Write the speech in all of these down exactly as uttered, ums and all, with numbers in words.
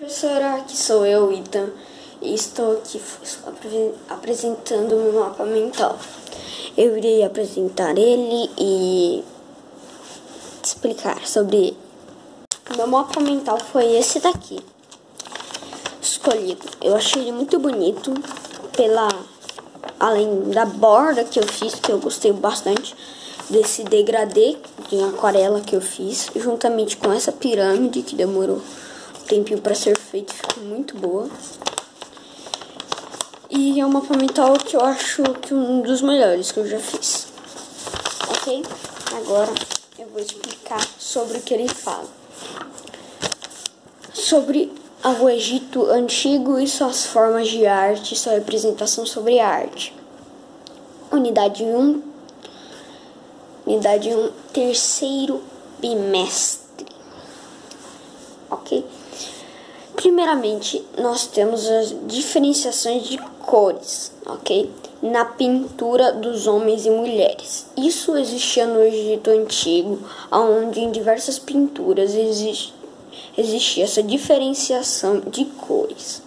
Professora, aqui sou eu, Ethan, e estou aqui apresentando o meu mapa mental. Eu irei apresentar ele e explicar sobre ele. O meu mapa mental foi esse daqui, escolhido. Eu achei ele muito bonito, pela além da borda que eu fiz, que eu gostei bastante, desse degradê de aquarela que eu fiz, juntamente com essa pirâmide que demorou tempinho para ser feito, ficou muito boa. E é um mapa mental que eu acho que um dos melhores que eu já fiz. Ok? Agora eu vou explicar sobre o que ele fala. Sobre o Egito Antigo e suas formas de arte, sua representação sobre a arte. Unidade um. Unidade um, terceiro bimestre. Ok? Primeiramente, nós temos as diferenciações de cores, ok? Na pintura dos homens e mulheres. Isso existia no Egito Antigo, onde em diversas pinturas existe, existia essa diferenciação de cores.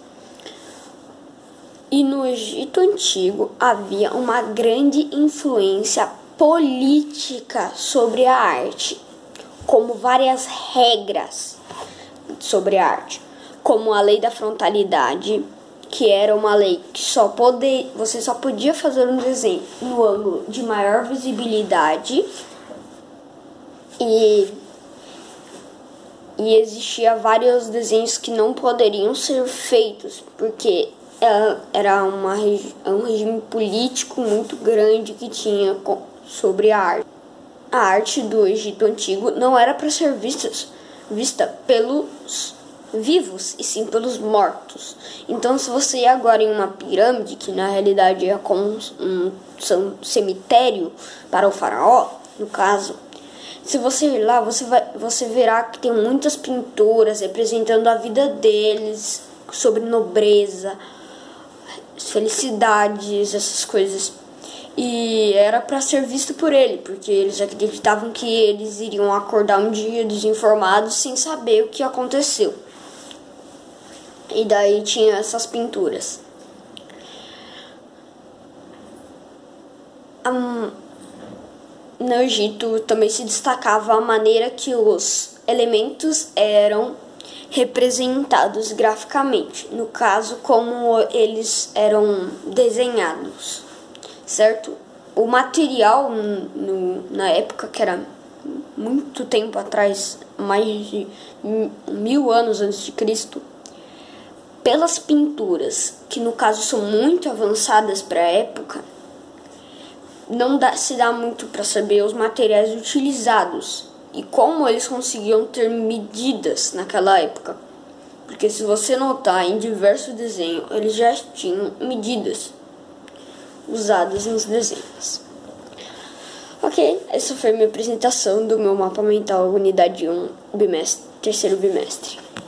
E no Egito Antigo havia uma grande influência política sobre a arte, como várias regras sobre a arte. Como a lei da frontalidade, que era uma lei que só poder, você só podia fazer um desenho no ângulo de maior visibilidade, e, e existia vários desenhos que não poderiam ser feitos, porque era uma, um regime político muito grande que tinha sobre a arte. A arte do Egito Antigo não era para ser vista, vista pelos vivos, e sim pelos mortos. Então, se você ir agora em uma pirâmide, que na realidade é como um cemitério para o faraó, no caso, se você ir lá, você, vai, você verá que tem muitas pinturas representando a vida deles, sobre nobreza, felicidades, essas coisas. E era para ser visto por ele, porque eles acreditavam que eles iriam acordar um dia desinformados sem saber o que aconteceu. E daí tinha essas pinturas. Um, no Egito também se destacava a maneira que os elementos eram representados graficamente. No caso, como eles eram desenhados, certo? O material no, na época, que era muito tempo atrás, mais de mil anos antes de Cristo, pelas pinturas, que no caso são muito avançadas para a época, não dá, se dá muito para saber os materiais utilizados e como eles conseguiam ter medidas naquela época. Porque se você notar em diversos desenhos, eles já tinham medidas usadas nos desenhos. Ok, essa foi a minha apresentação do meu mapa mental, unidade um, bimestre, terceiro bimestre.